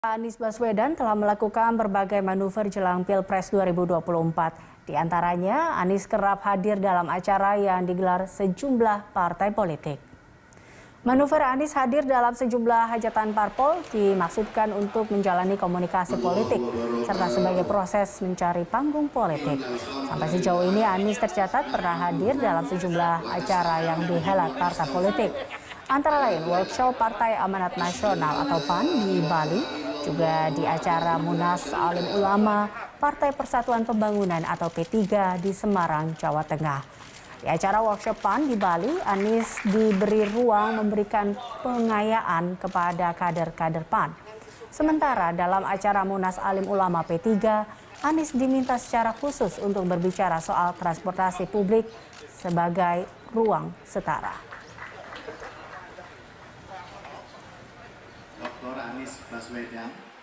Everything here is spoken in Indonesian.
Anies Baswedan telah melakukan berbagai manuver jelang Pilpres 2024. Di antaranya, Anies kerap hadir dalam acara yang digelar sejumlah partai politik. Manuver Anies hadir dalam sejumlah hajatan parpol dimaksudkan untuk menjalani komunikasi politik serta sebagai proses mencari panggung politik. Sampai sejauh ini Anies tercatat pernah hadir dalam sejumlah acara yang dihelat partai politik. Antara lain workshop Partai Amanat Nasional atau PAN di Bali, juga di acara Munas Alim Ulama Partai Persatuan Pembangunan atau P3 di Semarang, Jawa Tengah. Di acara workshop PAN di Bali, Anies diberi ruang memberikan pengayaan kepada kader-kader PAN. Sementara dalam acara Munas Alim Ulama P3, Anies diminta secara khusus untuk berbicara soal transportasi publik sebagai ruang setara. Dr. Anies Baswedan